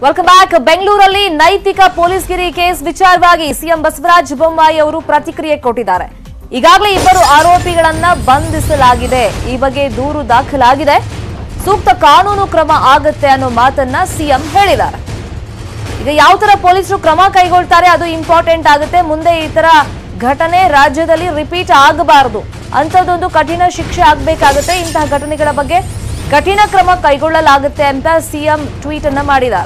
Welcome back. ಬೆಂಗಳೂರಲ್ಲಿ ನೈತಿಕ ಪೊಲೀಸ್ಗಿರಿ ಕೇಸ್ ವಿಚಾರವಾಗಿ ಸಿಎಂ ಬಸವರಾಜ ಬೊಮ್ಮಾಯಿ ಅವರು ಪ್ರತಿಕ್ರಿಯೆ ಕೊಟ್ಟಿದ್ದಾರೆ. ಈಗಾಗಲೇ ಇಬ್ಬರು ಆರೋಪಿಗಳನ್ನ ಬಂಧಿಸಲಾಗಿದೆ. ಈ ಬಗ್ಗೆ ದೂರು ದಾಖಲಾಗಿದೆ. ಸೂಕ್ತ ಕಾನೂನು ಕ್ರಮ ಆಗುತ್ತೆ ಅನ್ನೋ ಮಾತನ್ನ ಸಿಎಂ ಹೇಳಿದ್ದಾರೆ. ಈಗ ಯಾವ ತರ ಪೊಲೀಸರು ಕ್ರಮ ಕೈಗೊಳ್ತಾರೆ ಅದು ಇಂಪಾರ್ಟೆಂಟ್ ಆಗುತ್ತೆ. ಮುಂದೆ ಈ ತರ ಘಟನೆ ರಾಜ್ಯದಲ್ಲಿ ರಿಪೀಟ್ ಆಗಬಾರದು, ಅಂತದೊಂದು ಕಠಿಣ ಶಿಕ್ಷೆ ಆಗಬೇಕಾಗುತ್ತೆ. ಇಂತಹ ಘಟನೆಗಳ ಬಗ್ಗೆ ಕಠಿಣ ಕ್ರಮ ಕೈಗೊಳ್ಳಲಾಗುತ್ತೆ ಅಂತ ಸಿಎಂ ಟ್ವೀಟ್ ಅನ್ನ ಮಾಡಿದ್ದಾರೆ.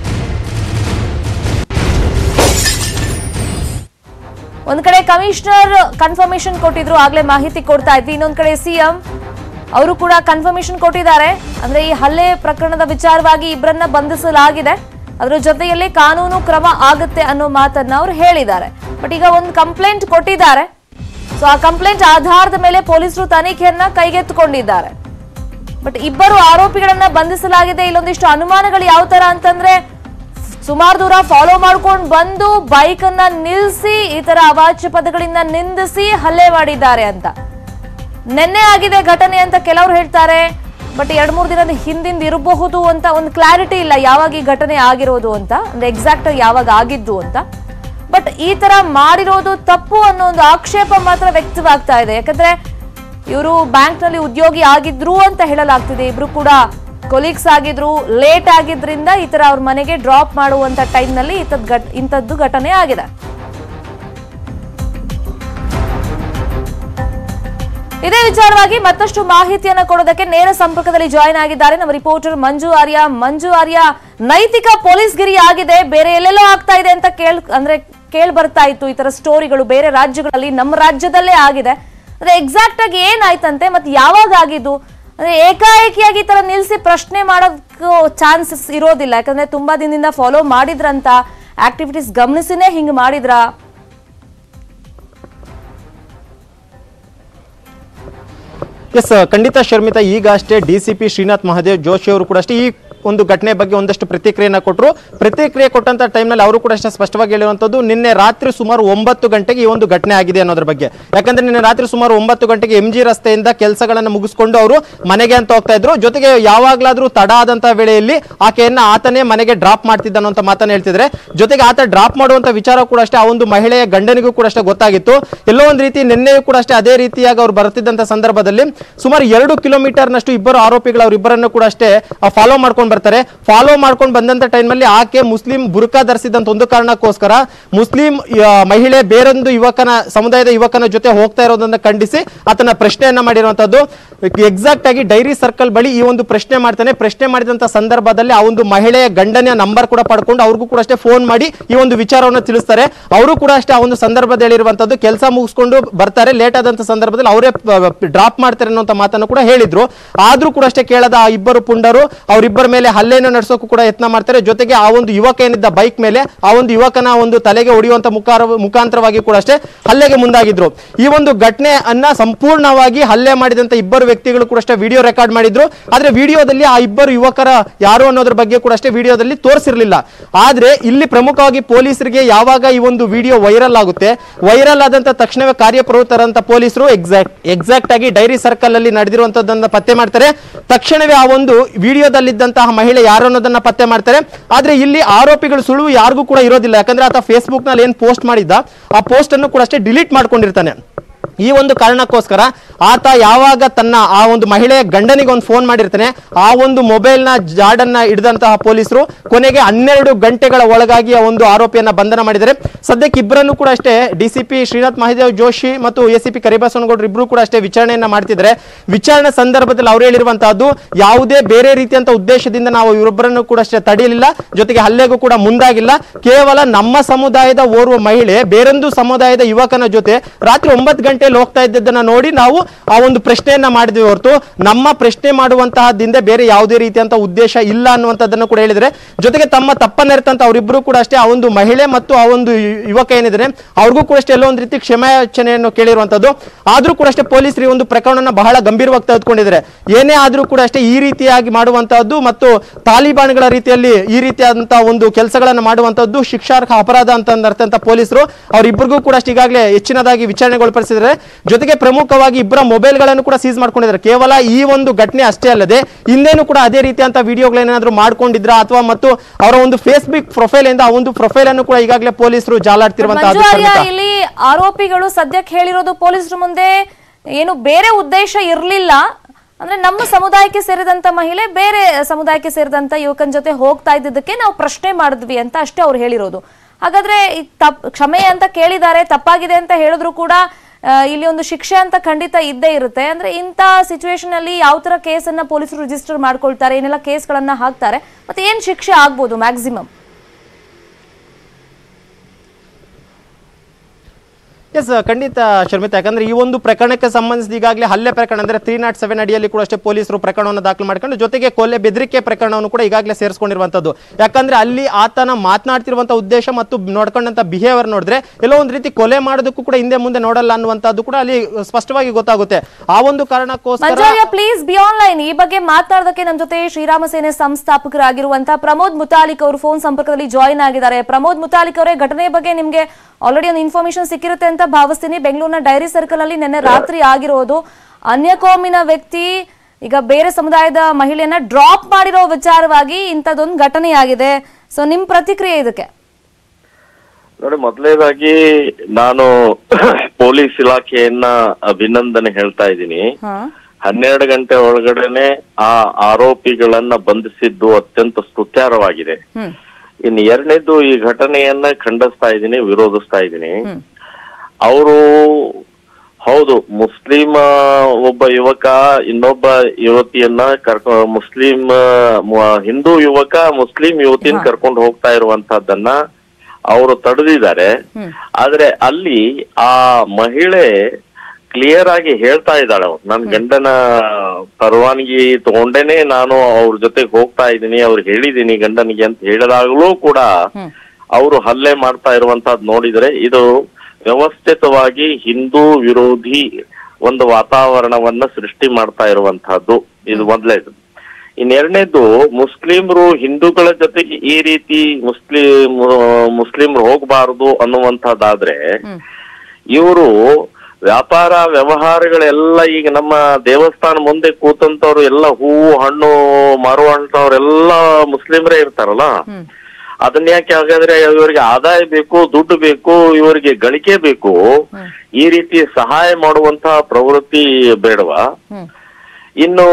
ಒಂದ್ ಕಡೆ ಕಮಿಷನರ್ ಕನ್ಫರ್ಮೇಶನ್ ಕೊಟ್ಟಿದ್ರು, ಆಗ್ಲೇ ಮಾಹಿತಿ ಕೊಡ್ತಾ ಇದ್ವಿ. ಇನ್ನೊಂದ್ ಕಡೆ ಸಿಎಂ ಅವರು ಕೂಡ ಕನ್ಫರ್ಮೇಶನ್ ಕೊಟ್ಟಿದ್ದಾರೆ. ಅಂದ್ರೆ ಈ ಹಲ್ಲೆ ಪ್ರಕರಣದ ವಿಚಾರವಾಗಿ ಇಬ್ಬರನ್ನ ಬಂಧಿಸಲಾಗಿದೆ, ಅದರ ಜೊತೆಯಲ್ಲಿ ಕಾನೂನು ಕ್ರಮ ಆಗುತ್ತೆ ಅನ್ನೋ ಮಾತನ್ನ ಅವರು ಹೇಳಿದ್ದಾರೆ. ಬಟ್ ಈಗ ಒಂದು ಕಂಪ್ಲೇಂಟ್ ಕೊಟ್ಟಿದ್ದಾರೆ. ಸೊ ಆ ಕಂಪ್ಲೇಂಟ್ ಆಧಾರದ ಮೇಲೆ ಪೊಲೀಸರು ತನಿಖೆಯನ್ನ ಕೈಗೆತ್ತಿಕೊಂಡಿದ್ದಾರೆ. ಬಟ್ ಇಬ್ಬರು ಆರೋಪಿಗಳನ್ನ ಬಂಧಿಸಲಾಗಿದೆ. ಇಲ್ಲೊಂದಿಷ್ಟು ಅನುಮಾನಗಳು ಯಾವ ತರ ಅಂತಂದ್ರೆ, ಸುಮಾರು ದೂರ ಫಾಲೋ ಮಾಡ್ಕೊಂಡು ಬಂದು ಬೈಕ್ ಅನ್ನ ನಿಲ್ಲಿಸಿ ಈ ತರ ಅವಾಚ್ಯ ಪದಗಳಿಂದ ನಿಂದಿಸಿ ಹಲ್ಲೆ ಮಾಡಿದ್ದಾರೆ ಅಂತ. ನಿನ್ನೆ ಆಗಿದೆ ಘಟನೆ ಅಂತ ಕೆಲವರು ಹೇಳ್ತಾರೆ. ಬಟ್ 2-3 ದಿನದ ಹಿಂದಿಂದ ಇರಬಹುದು ಅಂತ ಒಂದು ಕ್ಲಾರಿಟಿ ಇಲ್ಲ ಯಾವಾಗ ಈ ಘಟನೆ ಆಗಿರೋದು ಅಂತ, ಅಂದ್ರೆ ಎಕ್ಸಾಕ್ಟ್ ಯಾವಾಗ ಆಗಿದ್ದು ಅಂತ. ಬಟ್ ಈ ತರ ಮಾಡಿರೋದು ತಪ್ಪು ಅನ್ನೋ ಒಂದು ಆಕ್ಷೇಪ ಮಾತ್ರ ವ್ಯಕ್ತವಾಗ್ತಾ ಇದೆ. ಯಾಕಂದ್ರೆ ಇವರು ಬ್ಯಾಂಕ್ ನಲ್ಲಿ ಉದ್ಯೋಗಿ ಆಗಿದ್ರು ಅಂತ ಹೇಳಲಾಗ್ತಿದೆ. ಇಬ್ರು ಕೂಡ ಕೊಲೀಗ್ಸ್ ಆಗಿದ್ರು. ಲೇಟ್ ಆಗಿದ್ರಿಂದ ಈ ತರ ಅವ್ರ ಮನೆಗೆ ಡ್ರಾಪ್ ಮಾಡುವಂತ ಟೈಮ್ ನಲ್ಲಿ ಇಂಥದ್ದು ಘಟನೆ ಆಗಿದೆ. ಇದೇ ವಿಚಾರವಾಗಿ ಮತ್ತಷ್ಟು ಮಾಹಿತಿಯನ್ನ ಕೊಡೋದಕ್ಕೆ ನೇರ ಸಂಪರ್ಕದಲ್ಲಿ ಜಾಯಿನ್ ಆಗಿದ್ದಾರೆ ನಮ್ಮ ರಿಪೋರ್ಟರ್ ಮಂಜು ಆರ್ಯ. ನೈತಿಕ ಪೊಲೀಸ್ಗಿರಿ ಆಗಿದೆ, ಬೇರೆ ಎಲ್ಲೆಲ್ಲೋ ಆಗ್ತಾ ಇದೆ ಅಂತ ಕೇಳ್ ಬರ್ತಾ ಇತ್ತು ಈ ತರ ಸ್ಟೋರಿಗಳು ಬೇರೆ ರಾಜ್ಯಗಳಲ್ಲಿ. ನಮ್ಮ ರಾಜ್ಯದಲ್ಲೇ ಆಗಿದೆ. ಅಂದ್ರೆ ಎಕ್ಸಾಕ್ಟ್ ಆಗಿ ಏನಾಯ್ತಂತೆ ಮತ್ತೆ ಯಾವಾಗ ಆಗಿದ್ದು? ಅಂದ್ರೆ ಏಕಾಏಕಿಯಾಗಿ ಈ ತರ ನಿಲ್ಸಿ ಪ್ರಶ್ನೆ ಮಾಡೋದಕ್ಕೂ ಚಾನ್ಸಸ್ ಇರೋದಿಲ್ಲ. ಯಾಕಂದ್ರೆ ತುಂಬಾ ದಿನದಿಂದ ಫಾಲೋ ಮಾಡಿದ್ರಂತ, ಆಕ್ಟಿವಿಟೀಸ್ ಗಮನಿಸಿನೇ ಹಿಂಗ್ ಮಾಡಿದ್ರ? ಎಸ್, ಖಂಡಿತ ಶರ್ಮಿತಾ. ಈಗ ಅಷ್ಟೇ ಡಿಸಿಪಿ ಶ್ರೀನಾಥ್ ಮಹಾದೇವ್ ಜೋಶಿ ಅವರು ಕೂಡ ಅಷ್ಟೇ ಈ ಒಂದು ಘಟನೆ ಬಗ್ಗೆ ಒಂದಷ್ಟು ಪ್ರತಿಕ್ರಿಯೆಯನ್ನು ಕೊಟ್ಟರು. ಪ್ರತಿಕ್ರಿಯೆ ಕೊಟ್ಟಂತ ಟೈಮ್ನಲ್ಲಿ ಅವರು ಕೂಡ ಅಷ್ಟೇ ಸ್ಪಷ್ಟವಾಗಿ ಹೇಳಿರುವಂಥದ್ದು, ನಿನ್ನೆ ರಾತ್ರಿ ಸುಮಾರು 9 ಗಂಟೆಗೆ ಈ ಒಂದು ಘಟನೆ ಆಗಿದೆ ಅನ್ನೋದ್ರ ಬಗ್ಗೆ. ಯಾಕಂದ್ರೆ ನಿನ್ನೆ ರಾತ್ರಿ ಸುಮಾರು 9 ಗಂಟೆಗೆ MG ರಸ್ತೆಯಿಂದ ಕೆಲಸಗಳನ್ನು ಮುಗಿಸ್ಕೊಂಡು ಅವರು ಮನೆಗೆ ಅಂತ ಹೋಗ್ತಾ ಇದ್ರು. ಜೊತೆಗೆ ಯಾವಾಗ್ಲಾದ್ರೂ ತಡ ಆದಂತಹ ವೇಳೆಯಲ್ಲಿ ಆಕೆಯನ್ನ ಆತನೇ ಮನೆಗೆ ಡ್ರಾಪ್ ಮಾಡ್ತಿದ್ದ ಅನ್ನೋ ಮಾತನ್ನ ಹೇಳ್ತಿದ್ರೆ. ಜೊತೆಗೆ ಆತ ಡ್ರಾಪ್ ಮಾಡುವಂತ ವಿಚಾರ ಕೂಡ ಅಷ್ಟೇ ಆ ಒಂದು ಮಹಿಳೆಯ ಗಂಡನಿಗೂ ಕೂಡ ಅಷ್ಟೇ ಗೊತ್ತಾಗಿತ್ತು. ಎಲ್ಲೋ ಒಂದು ರೀತಿ ನಿನ್ನೆಯೂ ಕೂಡ ಅಷ್ಟೇ ಅದೇ ರೀತಿಯಾಗಿ ಅವ್ರು ಬರ್ತಿದ್ದಂತ ಸಂದರ್ಭದಲ್ಲಿ ಸುಮಾರು 2 ಕಿಲೋಮೀಟರ್ನಷ್ಟು ಇಬ್ಬರು ಆರೋಪಿಗಳು ಅವರಿಬ್ಬರನ್ನು ಕೂಡ ಅಷ್ಟೇ ಫಾಲೋ ಮಾಡ್ಕೊಂಡು ಬರ್ತಾರೆ. ಫಾಲೋ ಮಾಡ್ಕೊಂಡು ಬಂದಂತ ಟೈಮ್ನಲ್ಲಿ ಆಕೆ ಮುಸ್ಲಿಂ ಬುರ್ಕಾ ಧರಿಸಿದಂತ ಒಂದು ಕಾರಣಕ್ಕೋಸ್ಕರ ಮುಸ್ಲಿಂ ಮಹಿಳೆ ಬೇರೊಂದು ಸಮುದಾಯದ ಯುವಕನ ಜೊತೆ ಹೋಗ್ತಾ ಇರೋದನ್ನ ಖಂಡಿಸಿ ಆತನ ಪ್ರಶ್ನೆಯನ್ನ ಮಾಡಿರುವಂತದ್ದು. ಎಕ್ಸಾಕ್ಟ್ ಆಗಿ ಡೈರಿ ಸರ್ಕಲ್ ಬಳಿ ಈ ಒಂದು ಪ್ರಶ್ನೆ ಮಾಡ್ತಾನೆ. ಪ್ರಶ್ನೆ ಮಾಡಿದಂತ ಸಂದರ್ಭದಲ್ಲಿ ಆ ಒಂದು ಮಹಿಳೆಯ ಗಂಡನ ನಂಬರ್ ಕೂಡ ಪಡ್ಕೊಂಡು ಅವ್ರಿಗೂ ಕೂಡ ಅಷ್ಟೇ ಫೋನ್ ಮಾಡಿ ಈ ಒಂದು ವಿಚಾರವನ್ನು ತಿಳಿಸ್ತಾರೆ. ಅವರು ಕೂಡ ಅಷ್ಟೇ ಆ ಒಂದು ಸಂದರ್ಭದಲ್ಲಿ ಹೇಳಿರುವಂತದ್ದು, ಕೆಲಸ ಮುಗಿಸ್ಕೊಂಡು ಬರ್ತಾರೆ, ಲೇಟ್ ಆದಂತ ಸಂದರ್ಭದಲ್ಲಿ ಅವರೇ ಡ್ರಾಪ್ ಮಾಡ್ತಾರೆ ಅನ್ನೋ ಮಾತನ್ನು ಕೂಡ ಹೇಳಿದ್ರು. ಆದ್ರೂ ಕೂಡ ಅಷ್ಟೇ ಕೇಳದ ಆ ಇಬ್ಬರು ಪುಂಡರು ಅವರಿಬ್ಬರ ಮೇಲೆ ಹಲ್ಲೆಯನ್ನು ನಡೆಸೋಕು ಕೂಡ ಯತ್ನ ಮಾಡ್ತಾರೆ. ಜೊತೆಗೆ ಆ ಒಂದು ಯುವಕ ಏನಿದ್ದ ಬೈಕ್ ಮೇಲೆ ಆ ಒಂದು ಯುವಕನ ಒಂದು ತಲೆಗೆ ಹೊಡೆಯುವಂತ ಮುಖಾಂತರವಾಗಿ ಕೂಡ ಅಷ್ಟೇ ಹಲ್ಲೆಗೆ ಮುಂದಾಗಿದ್ರು. ಈ ಒಂದು ಘಟನೆಯನ್ನ ಸಂಪೂರ್ಣವಾಗಿ ಹಲ್ಲೆ ಮಾಡಿದಂತ ಇಬ್ಬರು ವ್ಯಕ್ತಿಗಳು ಕೂಡ ಅಷ್ಟೇ ವಿಡಿಯೋ ರೆಕಾರ್ಡ್ ಮಾಡಿದ್ರು. ಆದ್ರೆ ವಿಡಿಯೋದಲ್ಲಿ ಆ ಇಬ್ಬರು ಯುವಕರ ಯಾರು ಅನ್ನೋದ್ರ ಬಗ್ಗೆ ಕೂಡ ಅಷ್ಟೇ ವಿಡಿಯೋದಲ್ಲಿ ತೋರಿಸಿರ್ಲಿಲ್ಲ. ಆದ್ರೆ ಇಲ್ಲಿ ಪ್ರಮುಖವಾಗಿ ಪೊಲೀಸರಿಗೆ ಯಾವಾಗ ಈ ಒಂದು ವಿಡಿಯೋ ವೈರಲ್ ಆಗುತ್ತೆ, ವೈರಲ್ ಆದಂತ ತಕ್ಷಣವೇ ಕಾರ್ಯಪ್ರವೃತ್ತರಂತ ಪೊಲೀಸರು ಎಕ್ಸಾಕ್ಟ್ ಆಗಿ ಡೈರಿ ಸರ್ಕಲ್ ಅಲ್ಲಿ ನಡೆದಿರುವಂತದ್ದನ್ನ ಪತ್ತೆ ಮಾಡ್ತಾರೆ. ತಕ್ಷಣವೇ ಆ ಒಂದು ವಿಡಿಯೋದಲ್ಲಿದ್ದಂತಹ ಮಹಿಳೆ ಯಾರು ಅನ್ನೋದನ್ನ ಪತ್ತೆ ಮಾಡ್ತಾರೆ. ಆದ್ರೆ ಇಲ್ಲಿ ಆರೋಪಿಗಳು ಸುಳುವು ಯಾರಿಗೂ ಕೂಡ ಇರೋದಿಲ್ಲ. ಯಾಕಂದ್ರೆ ಆತ ಫೇಸ್ಬುಕ್ ನಲ್ಲಿ ಏನ್ ಪೋಸ್ಟ್ ಮಾಡಿದ್ದ ಆ ಪೋಸ್ಟ್ ಅನ್ನು ಕೂಡ ಅಷ್ಟೇ ಡಿಲೀಟ್ ಮಾಡ್ಕೊಂಡಿರ್ತಾನೆ. ಈ ಒಂದು ಕಾರಣಕ್ಕೋಸ್ಕರ ಆತ ಯಾವಾಗ ತನ್ನ ಆ ಒಂದು ಮಹಿಳೆಯ ಗಂಡನಿಗೆ ಒಂದು ಫೋನ್ ಮಾಡಿರ್ತಾನೆ, ಆ ಒಂದು ಮೊಬೈಲ್ನ ಜಾಡನ್ನ ಹಿಡಿದಂತಹ ಪೊಲೀಸರು ಕೊನೆಗೆ 12 ಗಂಟೆಗಳ ಒಳಗಾಗಿ ಆ ಒಂದು ಆರೋಪಿಯನ್ನ ಬಂಧನ ಮಾಡಿದ್ದಾರೆ. ಸದ್ಯಕ್ಕೆ ಇಬ್ಬರನ್ನು ಕೂಡ ಅಷ್ಟೇ ಡಿಸಿಪಿ ಶ್ರೀನಾಥ್ ಮಹಾದೇವ್ ಜೋಶಿ ಮತ್ತು ACP ಕರಿಬಸವನಗೌಡರು ಇಬ್ರು ಕೂಡ ಅಷ್ಟೇ ವಿಚಾರಣೆಯನ್ನ ಮಾಡ್ತಿದ್ದಾರೆ. ವಿಚಾರಣೆ ಸಂದರ್ಭದಲ್ಲಿ ಅವ್ರು ಹೇಳಿರುವಂತಹದ್ದು, ಯಾವುದೇ ಬೇರೆ ರೀತಿಯಂತ ಉದ್ದೇಶದಿಂದ ನಾವು ಇವರೊಬ್ಬರನ್ನು ಕೂಡ ಅಷ್ಟೇ ತಡೆಯಲಿಲ್ಲ, ಜೊತೆಗೆ ಹಲ್ಲೆಗೂ ಕೂಡ ಮುಂದಾಗಿಲ್ಲ. ಕೇವಲ ನಮ್ಮ ಸಮುದಾಯದ ಓರ್ವ ಮಹಿಳೆ ಬೇರೊಂದು ಸಮುದಾಯದ ಯುವಕನ ಜೊತೆ ರಾತ್ರಿ 9 ಗಂಟೆ ಹೋಗ್ತಾ ಇದ್ದದನ್ನ ನೋಡಿ ನಾವು ಆ ಒಂದು ಪ್ರಶ್ನೆಯನ್ನ ಮಾಡಿದ್ವಿ ಹೊರತು ನಮ್ಮ ಪ್ರಶ್ನೆ ಮಾಡುವಂತಹದ್ದಿಂದ ಬೇರೆ ಯಾವುದೇ ರೀತಿಯಂತ ಉದ್ದೇಶ ಇಲ್ಲ ಅನ್ನುವಂಥದ್ದನ್ನು ಕೂಡ ಹೇಳಿದರೆ. ಜೊತೆಗೆ ತಮ್ಮ ತಪ್ಪನ್ನೆರೆತಂತ ಅವರಿಬ್ಬರು ಕೂಡ ಅಷ್ಟೇ ಆ ಒಂದು ಮಹಿಳೆ ಮತ್ತು ಆ ಒಂದು ಯುವಕ ಏನಿದ್ರೆ ಅವ್ರಿಗೂ ಕೂಡ ಅಷ್ಟೇ ಎಲ್ಲೋ ಒಂದು ರೀತಿ ಕ್ಷಮಾಯಾಚನೆಯನ್ನು ಕೇಳಿರುವಂತದ್ದು. ಆದ್ರೂ ಕೂಡ ಅಷ್ಟೇ ಪೊಲೀಸರು ಈ ಒಂದು ಪ್ರಕರಣನ ಬಹಳ ಗಂಭೀರವಾಗಿ ತೆಗೆದುಕೊಂಡಿದ್ದಾರೆ. ಏನೇ ಆದ್ರೂ ಕೂಡ ಅಷ್ಟೇ ಈ ರೀತಿಯಾಗಿ ಮಾಡುವಂತಹದ್ದು ಮತ್ತು ತಾಲಿಬಾನ್ಗಳ ರೀತಿಯಲ್ಲಿ ಈ ರೀತಿಯಾದಂತಹ ಒಂದು ಕೆಲಸಗಳನ್ನು ಮಾಡುವಂತಹದ್ದು ಶಿಕ್ಷಾರ್ಹ ಅಪರಾಧ ಅಂತ ಪೊಲೀಸರು ಅವರಿಬ್ಬರಿಗೂ ಕೂಡ ಅಷ್ಟೇ ಈಗಾಗಲೇ ಹೆಚ್ಚಿನದಾಗಿ ವಿಚಾರಣೆಗೊಳಪಡಿಸಿದ್ದಾರೆ. ಮಾಡ್ಕೊಂಡಿದ್ದಾರೆ. ಜೊತೆಗೆ ಪ್ರಮುಖವಾಗಿ ಇಬ್ಬರ ಮೊಬೈಲ್ಗಳನ್ನು ಕೂಡ ಸೀಸ್ ಮಾಡ್ಕೊಂಡಿದ್ದಾರೆ. ಕೇವಲ ಈ ಒಂದು ಘಟನೆ ಅಷ್ಟೇ ಅಲ್ಲದೆ ಹಿಂದೇನು ಕೂಡ ಅದೇ ರೀತಿಯಂತ ವಿಡಿಯೋಗಳೇನಾದ್ರೂ ಮಾಡ್ಕೊಂಡಿದ್ರ ಅಥವಾ ಮತ್ತು ಅವರ ಒಂದು ಫೇಸ್ಬುಕ್ ಪ್ರೊಫೈಲ್ ಇಂದ ಆ ಒಂದು ಪ್ರೊಫೈಲ್ ಅನ್ನು ಕೂಡ ಈಗಾಗಲೇ ಪೊಲೀಸರು ಜಾಲಾಡ್ತಿರುವಂತಹ ಇಲ್ಲಿ ಆರೋಪಿಗಳು ಸದ್ಯಕ್ಕೆ ಹೇಳಿರೋದು ಪೊಲೀಸರ ಮುಂದೆ ಏನು ಬೇರೆ ಉದ್ದೇಶ ಇರಲಿಲ್ಲ, ಅಂದ್ರೆ ನಮ್ಮ ಸಮುದಾಯಕ್ಕೆ ಸೇರಿದಂತ ಮಹಿಳೆ ಬೇರೆ ಸಮುದಾಯಕ್ಕೆ ಸೇರಿದಂತ ಯುವಕನ ಜೊತೆ ಹೋಗ್ತಾ ಇದ್ದದಕ್ಕೆ ನಾವು ಪ್ರಶ್ನೆ ಮಾಡಿದ್ವಿ ಅಂತ ಅಷ್ಟೇ ಅವ್ರು ಹೇಳಿರೋದು. ಹಾಗಾದ್ರೆ ಕ್ಷಮೆ ಅಂತ ಕೇಳಿದ್ದಾರೆ, ತಪ್ಪಾಗಿದೆ ಅಂತ ಹೇಳಿದ್ರು ಕೂಡ ಇಲ್ಲಿ ಒಂದು ಶಿಕ್ಷೆ ಅಂತ ಖಂಡಿತ ಇದ್ದೇ ಇರುತ್ತೆ. ಅಂದ್ರೆ ಇಂಥ ಸಿಚುವೇಶನ್ ಅಲ್ಲಿ ಯಾವ ತರ ಕೇಸನ್ನ ಪೊಲೀಸರು ರಿಜಿಸ್ಟರ್ ಮಾಡ್ಕೊಳ್ತಾರೆ, ಏನೆಲ್ಲ ಕೇಸ್ಗಳನ್ನ ಹಾಕ್ತಾರೆ, ಮತ್ತೆ ಏನ್ ಶಿಕ್ಷೆ ಆಗ್ಬೋದು ಮ್ಯಾಕ್ಸಿಮಮ್? ಎಸ್ ಖಂಡಿತ ಶರ್ಮಿತಾ, ಯಾಕಂದ್ರೆ ಈ ಒಂದು ಪ್ರಕರಣಕ್ಕೆ ಸಂಬಂಧಿಸಿದ ಈಗಾಗಲೇ ಹಲ್ಲೆ ಪ್ರಕರಣ ಅಂದ್ರೆ 307 ಅಡಿಯಲ್ಲಿ ಕೂಡ ಅಷ್ಟೇ ಪೊಲೀಸರು ಪ್ರಕರಣವನ್ನು ದಾಖಲು ಮಾಡ್ಕೊಂಡು ಜೊತೆಗೆ ಕೊಲೆ ಬೆದರಿಕೆ ಪ್ರಕರಣವನ್ನು ಕೂಡ ಈಗಾಗಲೇ ಸೇರಿಸಿಕೊಂಡಿರುವಂತದ್ದು. ಯಾಕಂದ್ರೆ ಅಲ್ಲಿ ಆತನ ಮಾತನಾಡ್ತಿರುವಂತಹ ಉದ್ದೇಶ ಮತ್ತು ನೋಡ್ಕೊಂಡಂತ ಬಿಹೇವಿಯರ್ ನೋಡಿದ್ರೆ ಎಲ್ಲೋ ಒಂದು ರೀತಿ ಕೊಲೆ ಮಾಡೋದಕ್ಕೂ ಕೂಡ ಹಿಂದೆ ಮುಂದೆ ನೋಡಲ್ಲ ಅನ್ನುವಂಥದ್ದು ಕೂಡ ಅಲ್ಲಿ ಸ್ಪಷ್ಟವಾಗಿ ಗೊತ್ತಾಗುತ್ತೆ. ಆ ಒಂದು ಕಾರಣಕ್ಕೋಸ್ಕರ ಪ್ಲೀಸ್ ಬಿ ಆನ್ಲೈನ್ ಈ ಬಗ್ಗೆ ಮಾತನಾಡೋದಕ್ಕೆ ನಮ್ಮ ಜೊತೆ ಶ್ರೀರಾಮ ಸೇನೆ ಸಂಸ್ಥಾಪಕರಾಗಿರುವಂತಹ ಪ್ರಮೋದ್ ಮುತಾಲಿಕ್ ಅವರು ಫೋನ್ ಸಂಪರ್ಕದಲ್ಲಿ ಜಾಯಿನ್ ಆಗಿದ್ದಾರೆ. ಪ್ರಮೋದ್ ಮುತಾಲಿಕ್ ಅವರೇ, ಘಟನೆ ಬಗ್ಗೆ ನಿಮ್ಗೆ ಆಲ್ರೆಡಿ ಒಂದು ಇನ್ಫಾರ್ಮೇಶನ್ ಸಿಕ್ಕಿರುತ್ತೆ ಅಂತ ಭಾವಿಸ್ತೀನಿ. ಬೆಂಗಳೂರಿನ ಡೈರಿ ಸರ್ಕಲ್ ಅಲ್ಲಿ ನಿನ್ನೆ ರಾತ್ರಿ ಆಗಿರೋದು, ಅನ್ಯಕೋಮಿನ ವ್ಯಕ್ತಿ ಈಗ ಬೇರೆ ಸಮುದಾಯದ ಮಹಿಳೆಯನ್ನ ಡ್ರಾಪ್ ಮಾಡಿರೋ ವಿಚಾರವಾಗಿ ಇಂಥದ್ದೊಂದು ಘಟನೆ ಆಗಿದೆ. ಸೊ ನಿಮ್ ಪ್ರತಿಕ್ರಿಯೆ ಇದಕ್ಕೆ? ನೋಡಿ, ಮೊದಲನೇದಾಗಿ ನಾನು ಪೊಲೀಸ್ ಇಲಾಖೆಯನ್ನ ಅಭಿನಂದನೆ ಹೇಳ್ತಾ ಇದ್ದೀನಿ. 12 ಗಂಟೆ ಒಳಗಡೆನೆ ಆ ಆರೋಪಿಗಳನ್ನ ಬಂಧಿಸಿದ್ದು ಅತ್ಯಂತ ಸ್ತುತ್ಯಾರವಾಗಿದೆ. ಇನ್ನು ಎರಡನೇದು, ಈ ಘಟನೆಯನ್ನ ಖಂಡಿಸ್ತಾ ಇದ್ದೀನಿ, ವಿರೋಧಿಸ್ತಾ ಇದ್ದೀನಿ. ಅವರು ಹೌದು, ಮುಸ್ಲಿಂ ಒಬ್ಬ ಯುವಕ ಇನ್ನೊಬ್ಬ ಯುವತಿಯನ್ನ ಹಿಂದೂ ಯುವಕ ಮುಸ್ಲಿಂ ಯುವತಿನ ಕರ್ಕೊಂಡು ಹೋಗ್ತಾ ಇರುವಂತಹದ್ದನ್ನ ಅವರು ತಡೆದಿದ್ದಾರೆ. ಆದ್ರೆ ಅಲ್ಲಿ ಆ ಮಹಿಳೆ ಕ್ಲಿಯರ್ ಆಗಿ ಹೇಳ್ತಾ ಇದ್ದಾಳೆ, ನನ್ ಗಂಡನ ಪರವಾನಗಿ ತಗೊಂಡೇನೆ ನಾನು ಅವ್ರ ಜೊತೆಗೆ ಹೋಗ್ತಾ ಇದ್ದೀನಿ, ಅವ್ರು ಹೇಳಿದೀನಿ ಗಂಡನಿಗೆ ಅಂತ ಹೇಳಿದಾಗಲೂ ಕೂಡ ಅವರು ಹಲ್ಲೆ ಮಾಡ್ತಾ ಇರುವಂತಹದ್ದು ನೋಡಿದ್ರೆ ಇದು ವ್ಯವಸ್ಥಿತವಾಗಿ ಹಿಂದೂ ವಿರೋಧಿ ಒಂದು ವಾತಾವರಣವನ್ನ ಸೃಷ್ಟಿ ಮಾಡ್ತಾ ಇರುವಂತಹದ್ದು. ಇದು ಮೊದಲೇದು. ಇನ್ನೆರಡನೇದು, ಮುಸ್ಲಿಮ್ರು ಹಿಂದೂಗಳ ಜೊತೆಗೆ ಈ ರೀತಿ ಮುಸ್ಲಿಮ್ರು ಹೋಗಬಾರದು ಅನ್ನುವಂಥದ್ದಾದ್ರೆ ಇವರು ವ್ಯಾಪಾರ ವ್ಯವಹಾರಗಳೆಲ್ಲ ಈಗ ನಮ್ಮ ದೇವಸ್ಥಾನ ಮುಂದೆ ಕೂತಂತವ್ರು ಎಲ್ಲ ಹೂವು ಹಣ್ಣು ಮಾರುವಂತವ್ರೆಲ್ಲ ಮುಸ್ಲಿಮ್ರೇ ಇರ್ತಾರಲ್ಲ, ಅದನ್ನ ಯಾಕೆ ಹಾಗಾದ್ರೆ ಇವರಿಗೆ ಆದಾಯ ಬೇಕು, ದುಡ್ಡು ಬೇಕು, ಇವರಿಗೆ ಗಳಿಕೆ ಬೇಕು, ಈ ರೀತಿ ಸಹಾಯ ಮಾಡುವಂತಹ ಪ್ರವೃತ್ತಿ ಬೇಡವಾ? ಇನ್ನು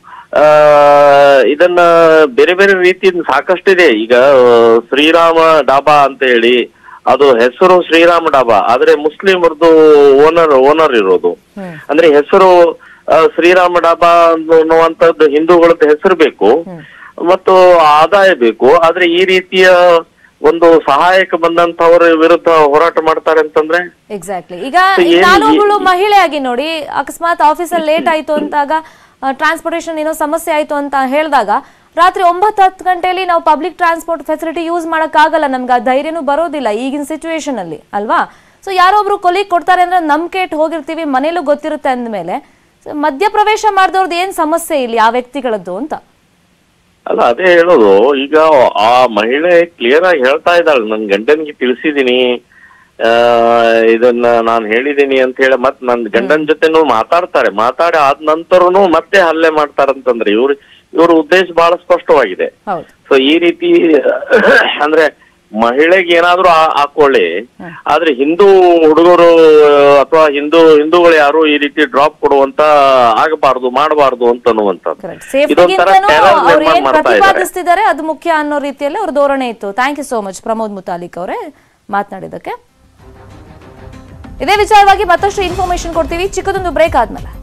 ಇದನ್ನ ಬೇರೆ ಬೇರೆ ರೀತಿಯಿಂದ ಸಾಕಷ್ಟಿದೆ. ಈಗ ಶ್ರೀರಾಮ ಡಾಬಾ ಅಂತ ಹೇಳಿ ಅದು ಹೆಸರು ಶ್ರೀರಾಮ ಡಾಬಾ, ಆದ್ರೆ ಮುಸ್ಲಿಮರದು ಓನರ್ ಇರೋದು. ಅಂದ್ರೆ ಹೆಸರು ಶ್ರೀರಾಮ ಡಾಬಾ ಅನ್ನುವಂಥದ್ದು ಹಿಂದೂಗಳದ್ದು ಹೆಸರು ಬೇಕು ಮತ್ತು ಆದಾಯ ಬೇಕು. ಆದ್ರೆ ಈ ರೀತಿಯ ಒಂದು ಸಹಾಯಕ್ಕೆ ಬಂದಂತವರ ವಿರುದ್ಧ ಹೋರಾಟ ಮಾಡ್ತಾರೆ ಅಂತಂದ್ರೆ ಎಕ್ಸಾಕ್ಟ್ಲಿ. ಈಗ ನಾನೊಬ್ಬಳು ಮಹಿಳೆಯಾಗಿ ನೋಡಿ, ಅಕಸ್ಮಾತ್ ಆಫೀಸಲ್ಲಿ ಲೇಟ್ ಆಯ್ತು ಅಂತಾಗ, ಟ್ರಾನ್ಸ್ಪೋರ್ಟೇಷನ್ ಏನೋ ಸಮಸ್ಯೆ ಆಯ್ತು ಅಂತ ಹೇಳಿದಾಗ ರಾತ್ರಿ 9-10 ಗಂಟೆಯಲ್ಲಿ ನಾವು ಪಬ್ಲಿಕ್ ಟ್ರಾನ್ಸ್ಪೋರ್ಟ್ ಫೆಸಿಲಿಟಿ ಯೂಸ್ ಮಾಡಕ್ಕಾಗಲ್ಲ, ನಮ್ಗೆ ಆ ಧೈರ್ಯನೂ ಬರೋದಿಲ್ಲ ಈಗಿನ ಸಿಚುವೇಶನ್ ಅಲ್ಲಿ ಅಲ್ವಾ? ಸೊ ಯಾರೊಬ್ರು ಕೊಲಿಗ್ ಕೊಡ್ತಾರೆ ಅಂದ್ರೆ ನಂಬಿಕೆ ಇಟ್ಟು ಹೋಗಿರ್ತೀವಿ, ಮನೇಲೂ ಗೊತ್ತಿರುತ್ತೆ ಅಂದ್ಮೇಲೆ ಮಧ್ಯಪ್ರವೇಶ ಮಾಡಿದವ್ರದ್ದು ಏನ್ ಸಮಸ್ಯೆ ಇಲ್ಲಿ ಆ ವ್ಯಕ್ತಿಗಳದ್ದು ಅಂತ ಅಲ್ಲ, ಅದೇ ಹೇಳೋದು. ಈಗ ಆ ಮಹಿಳೆ ಕ್ಲಿಯರ್ ಆಗಿ ಹೇಳ್ತಾ ಇದ್ದಾಳೆ, ನನ್ ಗಂಡನಿಗೆ ತಿಳಿಸಿದೀನಿ, ಇದನ್ನ ನಾನು ಹೇಳಿದೀನಿ ಅಂತ ಹೇಳಿ ಮತ್ ನನ್ ಗಂಡನ ಜೊತೆನೂ ಮಾತಾಡಿ ಆದ ನಂತರನು ಮತ್ತೆ ಹಲ್ಲೆ ಮಾಡ್ತಾರಂತಂದ್ರೆ ಇವ್ರ ಉದ್ದೇಶ ಬಹಳ ಸ್ಪಷ್ಟವಾಗಿದೆ. ಸೊ ಈ ರೀತಿ ಅಂದ್ರೆ ಮಹಿಳೆಗೆ ಏನಾದ್ರೂ ಹಾಕೊಳ್ಳಿ, ಆದ್ರೆ ಹಿಂದೂ ಹುಡುಗರು ಅಥವಾ ಹಿಂದೂಗಳು ಯಾರು ಈ ರೀತಿ ಡ್ರಾಪ್ ಕೊಡುವಂತ ಆಗಬಾರ್ದು, ಮಾಡಬಾರ್ದು ಅಂತ ಪ್ರತಿಪಾದಿಸ್ತಿದ್ದಾರೆ. ಅದು ಮುಖ್ಯ ಅನ್ನೋ ರೀತಿಯಲ್ಲಿ ಅವ್ರ ಧೋರಣೆ ಇತ್ತು. Thank you so much Pramod Muthalik ಅವರೇ ಮಾತನಾಡಿದಕ್ಕೆ. ಇದೇ ವಿಚಾರವಾಗಿ ಮತ್ತಷ್ಟು ಇನ್ಫಾರ್ಮೇಶನ್ ಕೊಡ್ತೀವಿ ಚಿಕ್ಕದೊಂದು ಬ್ರೇಕ್ ಆದ್ಮೇಲೆ.